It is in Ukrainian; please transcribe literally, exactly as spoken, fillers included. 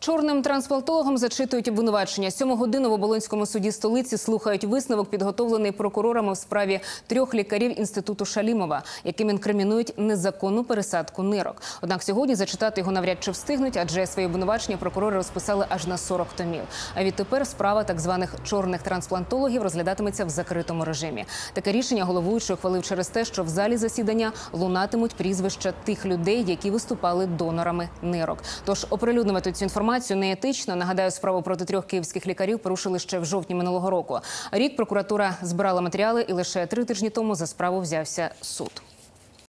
Чорним трансплантологам зачитують обвинувачення. Сьому годину в Оболонському суді столиці слухають висновок, підготовлений прокурорами в справі трьох лікарів інституту Шалімова, яким інкримінують незаконну пересадку нирок. Однак сьогодні зачитати його навряд чи встигнуть, адже свої обвинувачення прокурори розписали аж на сорок томів. А відтепер справа так званих чорних трансплантологів розглядатиметься в закритому режимі. Таке рішення головуючий ухвалив через те, що в залі засідання лунатимуть прізвища тих людей, які виступали донорами нирок. Тож оприлюднювати цю інформацію неетично. Нагадаю, справу проти трьох київських лікарів порушили ще в жовтні минулого року. Рік прокуратура збирала матеріали, і лише три тижні тому за справу взявся суд.